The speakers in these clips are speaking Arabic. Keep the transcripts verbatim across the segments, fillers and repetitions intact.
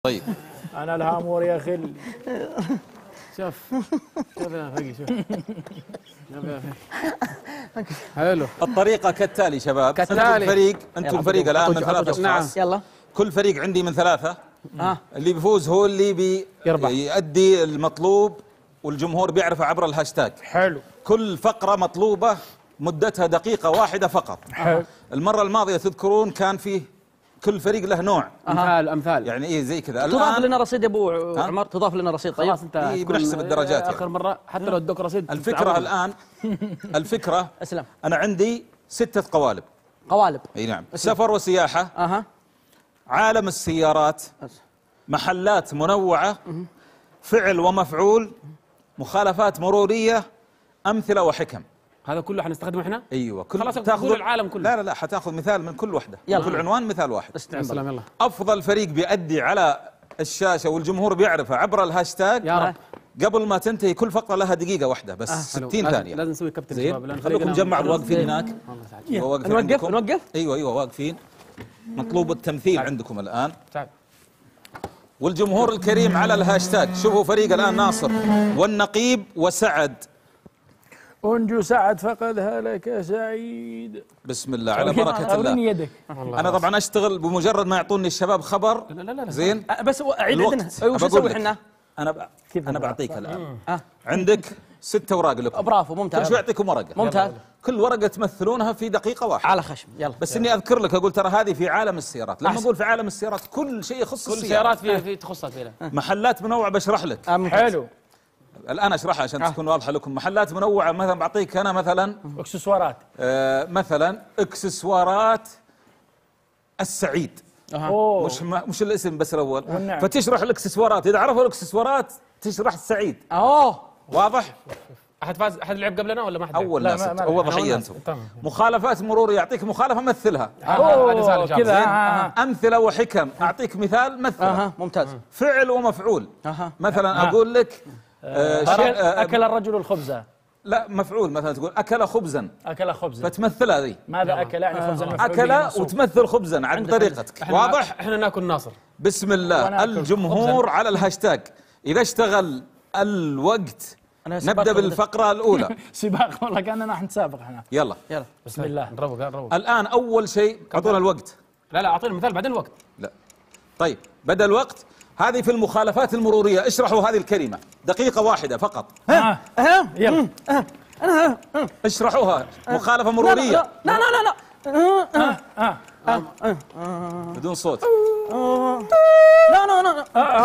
طيب انا الهامور يا خل. شوف شوف يا فقي شوف حلو. الطريقة كالتالي شباب. كالتالي. انتم الفريق انتم الفريق الآن من ثلاثة أشخاص. نعم. يلا. كل فريق عندي من ثلاثة. اه اللي بيفوز هو اللي بي يربح. يؤدي المطلوب والجمهور بيعرفه عبر الهاشتاج. حلو. كل فقرة مطلوبة مدتها دقيقة واحدة فقط. حلو. المرة الماضية تذكرون كان فيه كل فريق له نوع، امثال امثال يعني ايه زي كذا. تضاف الآن لنا رصيد يا ابو عمر، تضاف لنا رصيد. طيب خلاص انت إيه، كل- بنحسب الدرجات اخر يعني. مره حتى لو ادوك رصيد الفكرة تعوض. الآن الفكرة اسلم. أنا عندي ستة قوالب. قوالب. اي نعم. سفر وسياحة، اها. عالم السيارات، محلات منوعة، فعل ومفعول، مخالفات مرورية، أمثلة وحكم. هذا كله حنستخدمه احنا. ايوه كل خلاص تاخذ نقول العالم كله. لا لا لا حتاخذ مثال من كل وحدة. يلا. من كل عنوان مثال واحد. يا سلام يلا أفضل فريق بيأدي على الشاشة والجمهور بيعرفه عبر الهاشتاج. يا رب. قبل ما تنتهي كل فقرة لها دقيقة واحدة بس. حلو. ستين لازم- ثانية. لازم نسوي كابتن زين. شباب لأن خلوكم فريقنا- جمعوا واقفين هناك. والله سعيد. واقفين نوقف عندكم. نوقف. ايوه ايوه واقفين. مطلوب التمثيل عندكم الآن. تعال. والجمهور الكريم على الهاشتاج. شوفوا فريق الآن ناصر والنقيب وسعد. انجو سعد فقدها لك سعيد. بسم الله على بركة أوريني الله. يدك. أنا طبعا أشتغل بمجرد ما يعطوني الشباب خبر. لا لا لا زين. أه، بس عيد عندنا. الوقت ايوه شو بقول نسوي لك. احنا؟ أنا ب... أنا بعطيك الآن. اه عندك ستة أوراق لكم. برافو كل ممتاز. شوي أعطيكم ورقة. ممتاز. كل ورقة تمثلونها في دقيقة واحدة. على خشم. يلا. بس إني أذكر لك أقول ترى هذه في عالم السيارات. لما أحسن. أقول في عالم السيارات كل شيء يخص كل السيارات. السيارات في في تخصها فيها. محلات منوعة بشرح لك. آه، ممتاز. حلو. الآن أشرحها عشان تكون واضحة لكم. محلات منوعة مثلا بعطيك أنا مثلا اكسسوارات. آه مثلا اكسسوارات السعيد. اوه. مش ما مش الاسم بس الاول. والنعم. فتشرح الاكسسوارات. اذا عرفوا الاكسسوارات تشرح السعيد. اوه. واضح؟ احد فاز احد لعب قبلنا ولا ما حد؟ اول لا، ناس ما- ما- اول أنا ضحيه أول انتم. ناس. تمام. مخالفات مرور يعطيك مخالفه مثلها. هذا هذا سهل اوه إن شاء كذا. الله. آه. امثله وحكم اعطيك مثال مثله. اها ممتاز. فعل ومفعول. اها. مثلا اقول لك آه شيء- أكل, آه اكل الرجل الخبز. لا مفعول. مثلا تقول اكل خبزا اكل خبزا. فتمثلها ذي. ماذا اكل يعني خبزا مفعول به اكل منصوب. وتمثل خبزا عن طريقتك. إحنا- واضح؟ احنا ناكل ناصر. بسم الله. وأنا أكل الجمهور على الهاشتاج. إذا اشتغل الوقت أنا سباق نبدأ ولا- بالفقرة الأولى. سباق والله كاننا راح نتسابق احنا. يلا. يلا. بسم الله. نروق نروق. الآن أول شيء أعطونا الوقت. لا لا اعطينا مثال بعدين الوقت. لا. طيب بدأ الوقت. هذه في المخالفات المرورية. اشرحوا هذه الكلمة دقيقة واحدة فقط. ها ها. يلا. اشرحوها. مخالفة لا مرورية لا لا لا لا. ها بدون صوت. لا لا لا.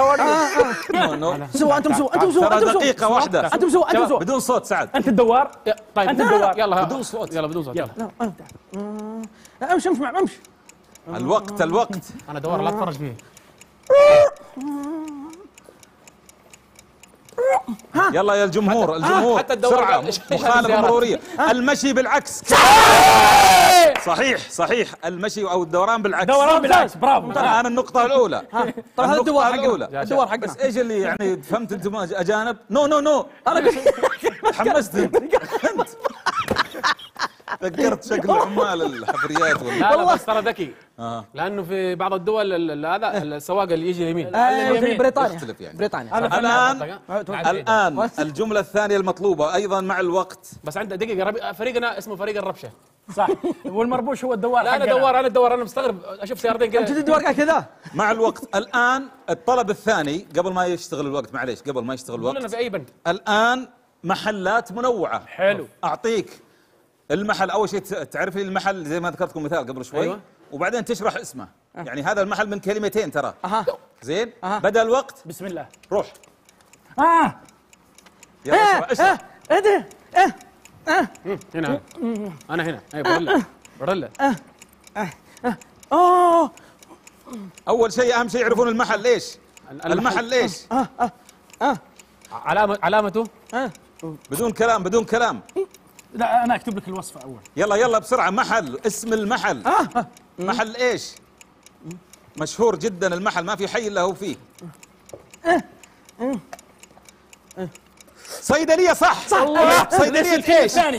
نو نو. سوا انتم سوا انتم سوا ترى انتم سوا. دقيقة واحدة انتم سوا انتم سوا. بدون صوت. سعد انت الدوار. يا- طيب أنت الدوار. يلا بدون صوت. يلا بدون صوت يلا. لا أنا- لا، امشي امشي معي، امشي. الوقت الوقت. انا دوار لا تفرج فيه. يلا يا الجمهور الجمهور حتى الدوار بسرعة. قال إيش- إيش مخالفة السيارات؟ مرورية. المشي بالعكس. صحيح صحيح. المشي أو الدوران بالعكس. دوران بالعكس. برافو. الآن النقطة الأولى. ترى هذا الدوار النقطة الأولى. حقنا. الدوار حقنا. بس ايش اللي يعني فهمت انتم اجانب؟ نو نو نو. انا تحمست انت. انت فكرت شكل عمال الحفريات ولا لا لا بس ترى ذكي. آه. لانه في بعض الدول ال- ال- هذا السواق اللي يجي يمين. آه، في بريطانيا. يختلف يعني. بريطانيا. الآن الآن الجملة الثانية المطلوبة أيضا مع الوقت. بس عندنا دقيقه ربي- فريقنا اسمه فريق الربشه. صح. والمربوش هو الدوار لا انا حقنا. دوار انا دوار انا مستغرب اشوف سيارتين انت كذا. الدوار قاعد كذا. مع الوقت. الآن الطلب الثاني قبل ما يشتغل الوقت. معليش قبل ما يشتغل كلنا الوقت. في اي بند. الآن محلات منوعة. حلو. أعطيك المحل. أول شيء تعرف لي المحل زي ما ذكرتكم مثال قبل شوي. أيوة. وبعدين تشرح اسمه. يعني هذا المحل من كلمتين ترى. اها. زين. أها. بدأ الوقت. بسم الله. روح. اه يلا اشرح اشرح. ايه ده؟ ايه. هنا انا هنا اي بريلا بريلا. اوه. أول شيء أهم شيء يعرفون المحل ليش. المحل ليش. علامه علامته بدون كلام بدون كلام. لا انا اكتب لك الوصفه اول. يلا يلا بسرعة. محل. اسم المحل. محل ايش؟ مشهور جدا المحل. ما في حي الا هو فيه. صيدلية. صح صح. صيدلية ايش؟ ثاني.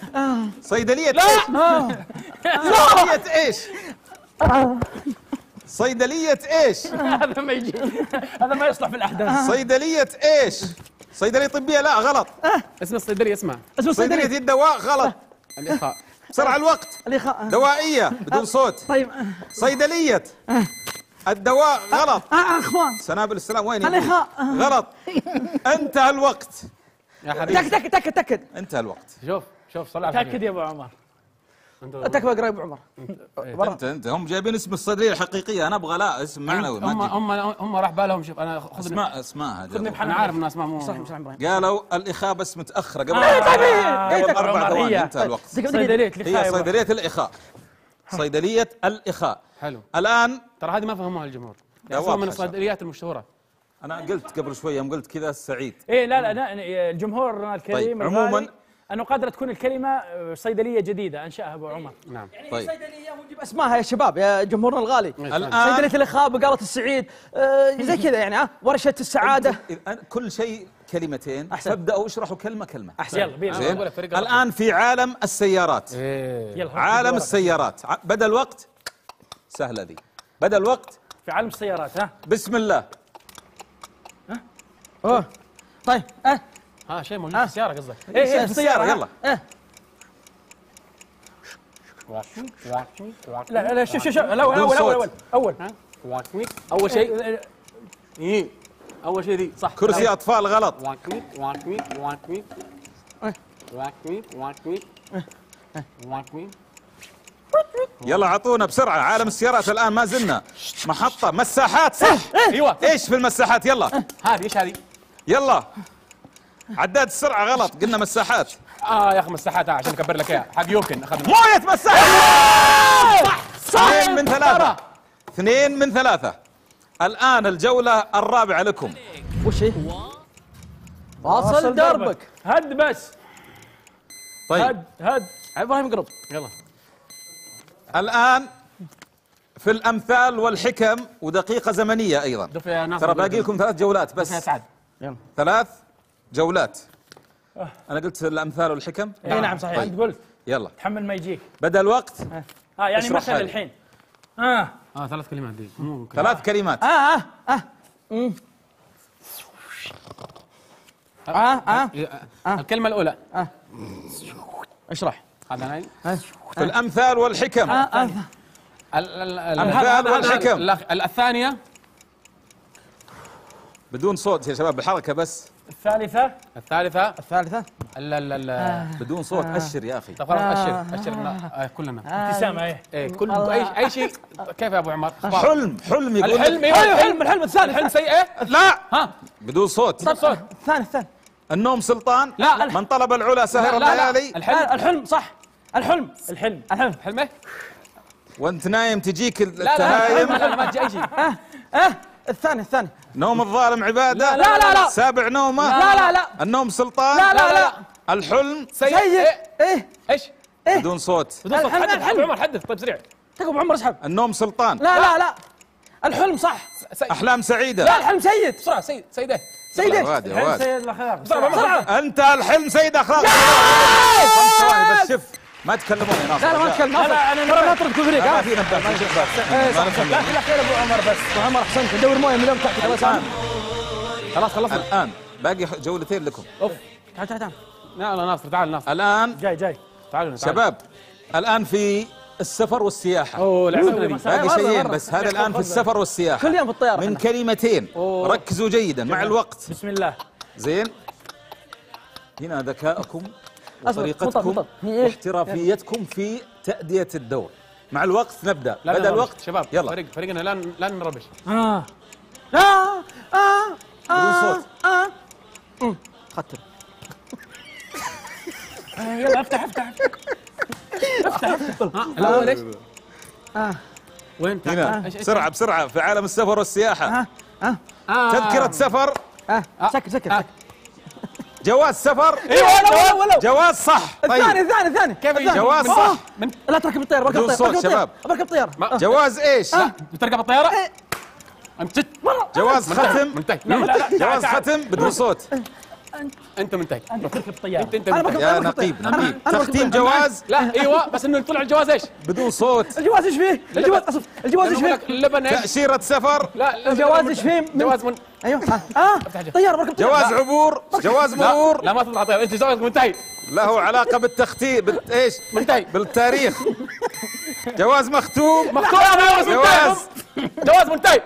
صيدلية لا. صيدلية ايش؟ صيدلية ايش؟ هذا ما يجي، هذا ما يصلح في الاحداث. صيدلية ايش؟ صيدلية طبية لا غلط. اسم الصيدلية اسمها اسمه صيدلية صيدلية الدواء غلط. الإخاء. بسرعة الوقت. الإخاء. دوائية بدون صوت. طيب صيدلية الدواء غلط. اه آه، اخوان سنابل السلام وين؟ الإخاء. غلط. انتهى الوقت. يا حبيبي تأكد تأكد تأكد انتهى الوقت. شوف شوف صلى على تاكد يا ابو عمر. تأكد يا ابو عمر. انت انت هم جايبين اسم الصيدلية الحقيقية، انا ابغى لا اسم معنوي. هم ما تجيب. هم هم راح بالهم. شوف انا خذني اسماء اسماء خذني بحنان. انا عارف ان اسماء مو صح صح ابراهيم. قالوا الإخاء بس متأخرة قبل آه، طيب قبل أبو أربع عمر، ثواني. هي. انتهى الوقت. صيدلية هي الإخاء. صيدلية الإخاء. صيدلية الإخاء. حلو. الآن ترى هذه ما فهموها الجمهور. لا، يحسبون من واضحة. الصيدليات المشهورة. أنا قلت قبل شوية يوم قلت كذا سعيد. ايه لا لا لا، الجمهور الكريم طيب، الغالي عموماً- انه قادره تكون الكلمه آه، صيدليه جديده انشاها ابو عمر. نعم. طيب صيدلية ونجيب اسمائها يا شباب يا جمهورنا الغالي. الآن صيدلية الإخاء، بقالة السعيد، آه، زي كذا يعني ها، ورشة السعادة. الآن كل شيء كلمتين أحسن. فابدأوا اشرحوا كلمة كلمة. أحسن. يلا بينا. أنا أقول لك فريق الرقم. الآن في عالم السيارات. إيه. يلا عالم السيارات. ع- بدأ الوقت. سهلة ذي. بدأ الوقت. في عالم السيارات. ها بسم الله. أوه. طيب اه ها شيء موجود في السيارة قصدك. ايه ايه في السيارة يلا. اه لا لا شوف شوف شوف الاول بدون اول اول صوت. اول اول أول شيء إيه. أول شيء ذي صح. كرسي أطفال غلط. يلا عطونا بسرعة. عالم السيارات الآن ما زلنا. محطة مساحات صح. ايوه ايش في المساحات؟ يلا هذه ايش هذه؟ يلا. عداد السرعة غلط، قلنا مساحات. اه يا اخي مساحات عشان اكبر لك اياها حق يمكن اخذنا. موية مساحات. صح. اثنين من ثلاثة. اثنين من ثلاثة. الآن الجولة الرابعة لكم. وش هي؟ واصل دربك. هد بس. طيب هد هد. ابراهيم قرب. يلا الآن في الأمثال والحكم ودقيقة زمنية أيضا. دف يا ناصر. ترى باقي لكم ثلاث جولات بس يا بس. سعد. يلا. ثلاث جولات. أنا قلت الأمثال والحكم. اي نعم صحيح طيب. انت قلت يلا تحمل ما يجيك. بدأ الوقت. اه يعني اشرح مثل هذه. الحين. اه اه ثلاث كلمات دي مو ممكن. ثلاث كلمات. اه اه اه مم. اه اه آه. الكلمة الأولى اشرح. هذا أنا. في الأمثال والحكم. اه اه ال- ال- ال- الأمثال هذا- هذا- والحكم. الأخ- الثانية بدون صوت يا شباب، بالحركة بس. الثالثة. الثالثة الثالثة. ال ال ال بدون صوت. أشر يا أخي. طب خلاص أشر أشر آه كلنا. ابتسامة ايه. إيه كل أي أي شيء. كيف يا أبو عمر؟ أخبار. حلم حلم يقول الحلم لك. إيه الحلم الحلم الثاني الحلم سيء إيه؟ لا ها بدون صوت. طب صوت. الثاني الثاني. النوم سلطان. لا. من طلب العلا سهر لا، لا، لا. الليالي. الحلم آه، الحلم صح. الحلم الحلم. الحلم. حلم إيه؟ وانت نايم تجيك لا لا التهايم. لا ما تجي أي شيء. اه اه الثاني الثاني. نوم الظالم عبادة. لا، لا، لا. سابع نومه. لا لا لا. النوم سلطان. لا لا لا. الحلم سيء سيء. إيه؟ ايه إيش؟ بدون صوت. بدون صوت. الحلم- حدث الحلم. أبو عمر حدث طيب سريع. تقوم عمر اسحب. النوم سلطان. لا لا لا. الحلم صح. سيء. أحلام سعيدة. لا الحلم سيد. بسرعة سيد سيد إيه؟ سيد إيش؟ وادي الحلم وادي. سيد الاخلاق. بسرعة بسرعة. انت الحلم سيد اخلاق. خمس ثواني بس. شوف ما تكلمون يا ناصر. لا لا ما تكلم. لا، لا، أنا ترى نطرد كل فريق. ما ها؟ في نبات. ما في نبات. إيه، ما صح، نفهم. لا في الاخير ابو عمر بس. ابو عمر احسنت. دور مويه من اليوم تحت خلاص. الآن خلاص خلصنا. الآن باقي جولتين لكم. اوف تعال تعال تعال. لا لا ناصر تعال ناصر الآن جاي جاي. تعالوا تعالوا. شباب الآن في السفر والسياحة. اوه لعبتنا دي. باقي مرة- شيئين مرة. بس. هذا الآن في السفر والسياحة. كل يوم في الطيارة من إحنا. كلمتين. أوه. ركزوا جيدا مع الوقت. بسم الله. زين. هنا ذكائكم أصبر، وطريقتكم مطر، مطر. هي إيه؟ واحترافيتكم في تأدية الدور. مع الوقت نبدأ. لا لا بدأ نربش. الوقت شباب يلا. فريق فريقنا لا لا نربش. اه اه اه بدون صوت. اه أمم. خطر. آه، يلا افتح افتح. ها الاول ايش؟ اه وين؟ هنا إيش- إيش- بسرعة بسرعة في عالم السفر والسياحة. اه اه آه. تذكرة سفر. اه سكر سكر آه. سكر. جواز سفر. ايوه ولو ولو. جواز صح. الثاني طيب الثاني الثاني. كيف الثاني. جواز آه. صح. من لا تركب الطيارة. بركب بدون الطيارة. صوت بركب شباب. الطيارة. بركب الطيارة. ما- آه. جواز ايش؟ بتركب الطيارة؟ إيه. انت جد جواز ختم. منتهي. لا لا لا. جواز تعال، تعال. ختم بدون صوت. انت منتهي. انت تركب طياره. انت انت أنا منتهي. بكتب- يا أنا بكتب- نقيب أنا- نقيب أنا تختيم بكتب- جواز لا ايوه بس انه طلع الجواز ايش؟ بدون صوت، الجواز ايش فيه؟ الجواز اصف الجواز ايش لأنه فيه؟ لك اللبن ايش؟ تأشيرة سفر، لا لا، الجواز ايش فيه؟ من- جواز من ايوه اه طياره بركب طياره جواز عبور، جواز لا مرور، لا ما تطلع طيب انت جوازك منتهي له علاقة بالتختيم بت... ايش؟ منتهي. بالتاريخ. جواز مختوم، مختوم جواز منتهي. جواز جواز منتهي.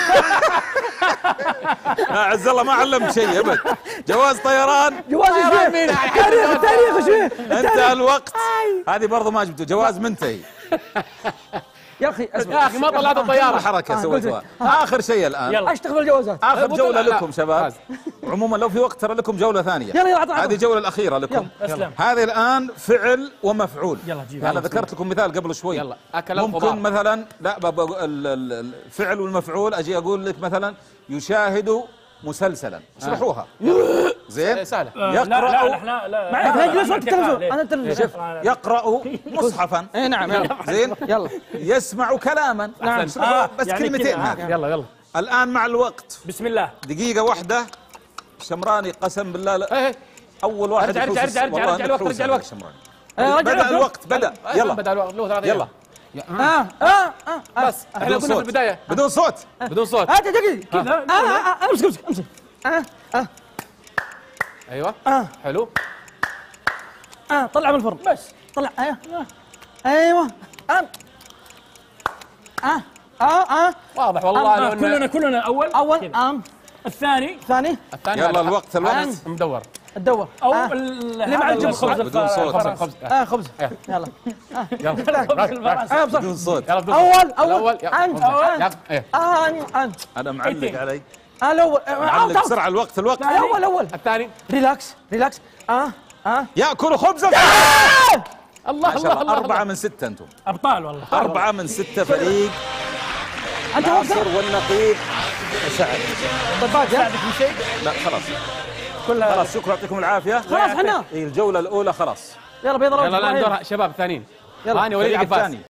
عز الله ما علمت شيء ابد. جواز طيران، جواز ايش طيران فيه؟ مين؟ التاريخ التاريخ ايش فيه؟ انتهى الوقت. هذه برضو ما جبته. جواز منتهي. يا اخي يا اسمع اخي ما طلعت الطياره. حركة آه، سويتوها. قلت آخر شيء الآن، يلا. اشتغل بالجوازات آخر قلت جولة لا، لا. لكم شباب. فاز. عموما لو في وقت ترى لكم جولة ثانية. يلا يلا عطنا هذه الجولة الأخيرة لكم. اسلم. هذه الآن فعل ومفعول. يلا جيب. أنا ذكرت لكم مثال قبل شوي. يلا اكل الخضار. ممكن مثلا لا ب- ب- ال- ال- الفعل والمفعول اجي اقول لك مثلا يشاهد مسلسلا، اشرحوها. زين. سهله. آه، لا لا يقرأ لا احنا لا معك لا جلس وقت التلفزيون ليه؟ انا التلفزيون يقرأ مصحفا. اي نعم يلا زين. يلا يسمع كلاما. نعم. اشرحوها آه، بس يعني كلمتين كذا، هذه. يلا يلا. الآن مع الوقت بسم الله. دقيقة واحدة. شمراني قسم بالله لا. ايه أول واحد ارجع يحوس ارجع ارجع والله ارجع إنك الوقت حوس ارجع يا الوقت. شمراني. آه، رجع بدأ الوقت. الوقت بدأ. يلا بدا الوقت له ثلاث يلا اه اه اه بس احنا بدون قلنا في صوت. البدايه بدون صوت. بدون صوت. هات دقيقة كذا اه اه امسك امسك امسك اه اه ايوه اه حلو. اه طلع من الفرن بس طلع ايوه ايوه اه اه اه اه واضح والله لو آه، إن كلنا كلنا اول اول كذا. ام الثاني ثاني الثاني يلا هذا الوقت الوقت. آه. مدور. تدور او آه. ال- اللي مع هذا الجبن. الخبز بدون الف- صوت. الفرس. خبز. اه خبز يلا يلا الفرس. اه بصح بدون صوت. يلا بدون اول صوت. اول الاول يلا. انت أول. انت يلا. ايه اه انت أنا معلق ايتين. علي. اه الاول معلق بسرعة الوقت الوقت. الاول الاول الثاني. ريلاكس ريلاكس اه اه يأكل خبزا. الله ما الله شاء الله. الله أربعة الله. من ستة أنتم. ابطال والله. أربعة من ستة فريق انت ناصر وقتك والنقيب وسعد. طيب باقي ساعدك في شيء لا خلاص كلها خلاص شكرا يعطيكم العافية. خلاص احنا إيه، الجولة الأولى خلاص. يلا بيض يلا الأرض. الان دور شباب ثانيين. يلا. هاني وليد الفريق عباس. الثاني.